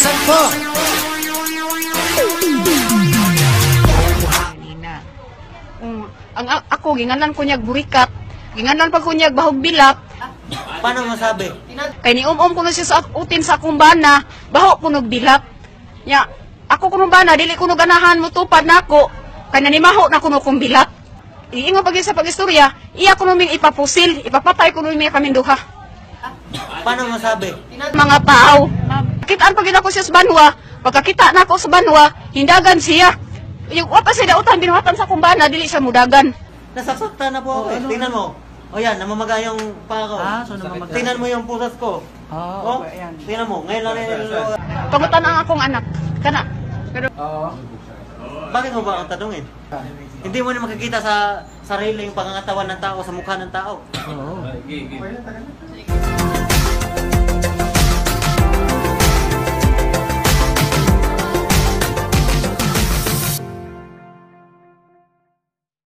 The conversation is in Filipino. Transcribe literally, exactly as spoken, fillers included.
Sampo! Um, ang a- ako, ginganan ko niyag burikat. Ginganan pa ko niyag bahog bilap. Paano masabi? Kay ni um-um ko na siya sa utin sa akong bana, baho ko bilap. Nya, ako kuno bana, dili ko ganahan mo tupad na ako. Kay nanimaho na kuno kong bilap. Iingon pag sa pag-istorya, iya ko ming ipapusil, ipapatay ko ming kaming duha. Paano masabi? Mga tao. Kitaan pag ako siya sa banwa, pagkakita na ako sa banwa, hindagan siya. Yung wapa siya dautan, binuhatan sa kumbana, dili siya mudagan. Nasasaktan na po ako eh. Tingnan mo. O yan, namamaga yung paa ko. Ah, so namamaga. Tingnan mo yung pusas ko. Oh, Oh, okay, yan. tingnan mo. Ngayon lang rin. Pangutan ang akong anak. Kana. Pero Oo. Bakit mo ba ang tanungin? Hindi mo na makikita sa sarili yung pangangatawan ng tao, sa mukha ng tao. Oo.